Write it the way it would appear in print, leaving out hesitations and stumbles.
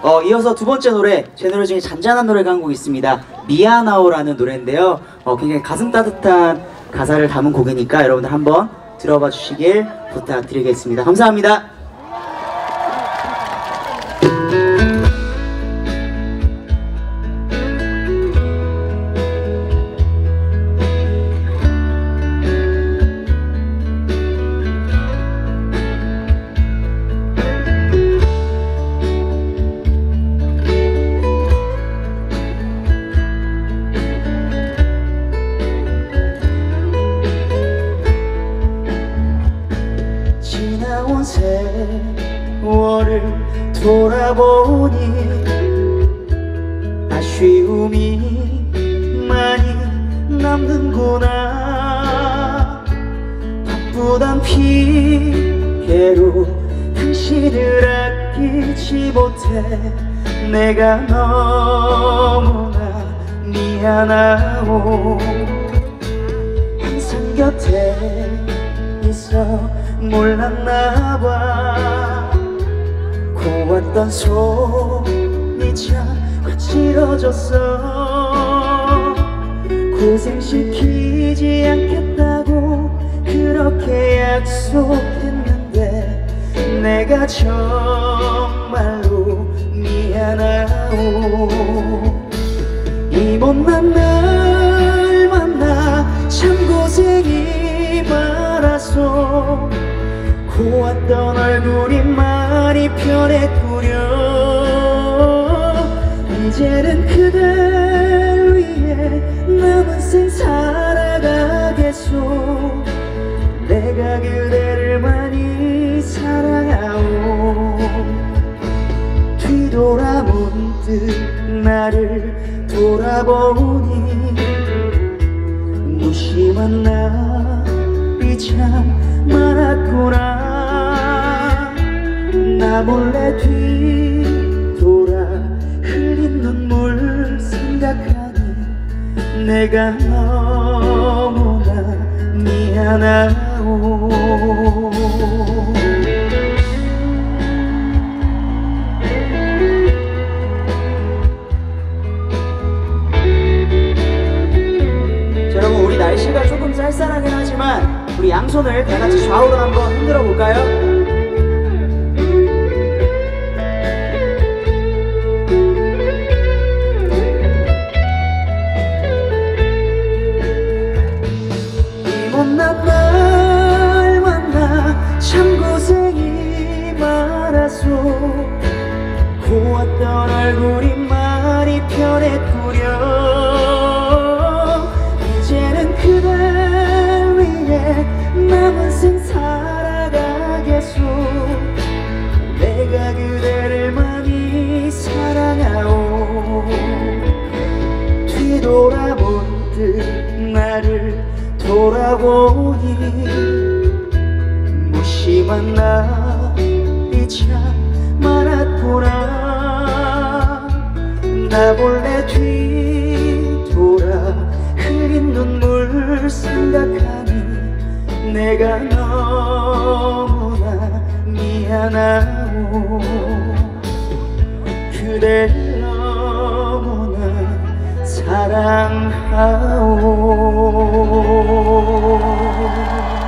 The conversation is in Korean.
이어서 두 번째 노래, 제 노래 중에 잔잔한 노래가 한 곡 있습니다. 미아나오라는 노래인데요. 굉장히 가슴 따뜻한 가사를 담은 곡이니까 여러분들 한번 들어봐 주시길 부탁드리겠습니다. 감사합니다. 지나온 세월을 돌아보니 아쉬움이 많이 남는구나. 바쁘단 피해로 당신을 아끼지 못해 내가 너무나 미안하오. 항상 곁에 있어 몰랐나봐. 고왔던 손이 참 거칠어졌어. 고생시키지 않겠다고 그렇게 약속했는데 내가 정말로 미안하오. 이 못난 날 만나 참 고생이 많았어. 고왔던 얼굴이 많이 변했구려. 이제는 그댈 위해 남은 생 살아가겠소. 내가 그대를 많이 사랑하오. 뒤돌아 문득 나를 돌아보니 무심한 날이 참 많았구나. 나 몰래 뒤돌아 흘린 눈물 생각하니 내가 너무나 미안하오. 자, 여러분, 우리 날씨가 조금 쌀쌀하긴 하지만 우리 양손을 다같이 좌우로 한번 흔들어 볼까요? 못난 날 만나 참 고생이 많았어. 고왔던 얼굴이 많이 변했구려. 이제는 그댈 위해 남은 생 살아가겠소. 내가 그대를 많이 사랑하오. 뒤돌아 문득 나를 돌아보니 무심한 날이 참 많았구나. 나 몰래 뒤돌아 흘린 눈물 생각하니 내가 너무나 미안하오. 그댈 너무나 사랑하오.